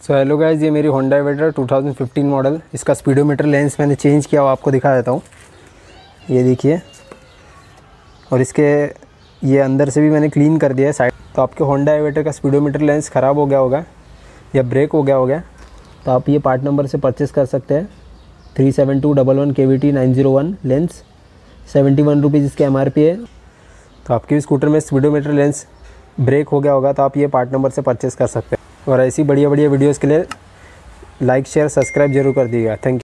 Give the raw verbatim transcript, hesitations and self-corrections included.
So hello guys, ये मेरी Honda Aviator two thousand fifteen model. इसका स्पीडोमीटर लेंस मैंने चेंज किया, वो आपको दिखा देता हूँ। ये देखिए, और इसके ये अंदर से भी मैंने क्लीन कर दिया है साइड। तो आपके होंडा एवेटर का स्पीडोमीटर लेंस ख़राब हो गया होगा या ब्रेक हो गया होगा, तो आप ये पार्ट नंबर से परचेज़ कर सकते हैं। Three seven two double one K V T nine zero one lens, seventy one rupees इसके एम आर पी है। तो आपके भी स्कूटर में स्पीडोमीटर लेंस ब्रेक हो गया होगा, तो आप ये पार्ट नंबर से परचेज़ कर सकते हैं। और ऐसी बढ़िया बढ़िया वीडियोज़ के लिए लाइक शेयर सब्सक्राइब जरूर कर दीजिएगा। Thank you.